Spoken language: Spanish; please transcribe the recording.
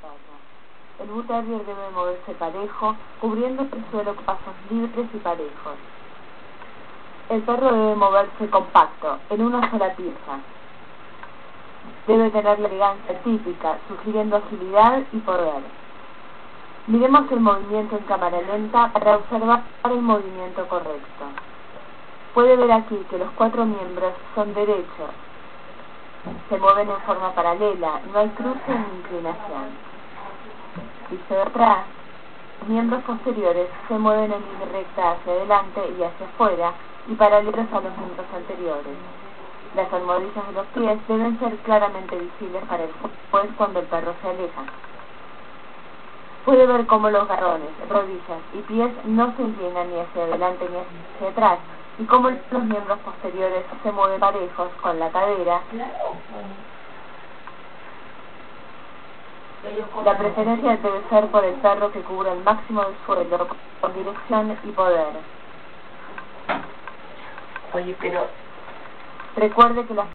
perro. El Bull Terrier debe moverse parejo, cubriendo el suelo con pasos libres y parejos. El perro debe moverse compacto, en una sola pieza. Debe tener la elegancia típica, sugiriendo agilidad y poder. Miremos el movimiento en cámara lenta para observar el movimiento correcto. Puede ver aquí que los 4 miembros son derechos. Se mueven en forma paralela, no hay cruce ni inclinación. Visto de atrás, los miembros posteriores se mueven en línea recta hacia adelante y hacia afuera y paralelos a los miembros anteriores. Las almohadillas de los pies deben ser claramente visibles para el juez cuando el perro se aleja. Puede ver cómo los garrones, rodillas y pies no se inclinan ni hacia adelante ni hacia atrás, y cómo los miembros posteriores se mueven parejos con la cadera. La preferencia debe ser por el perro que cubra el máximo del suelo, con dirección y poder. Oye, pero Recuerde que las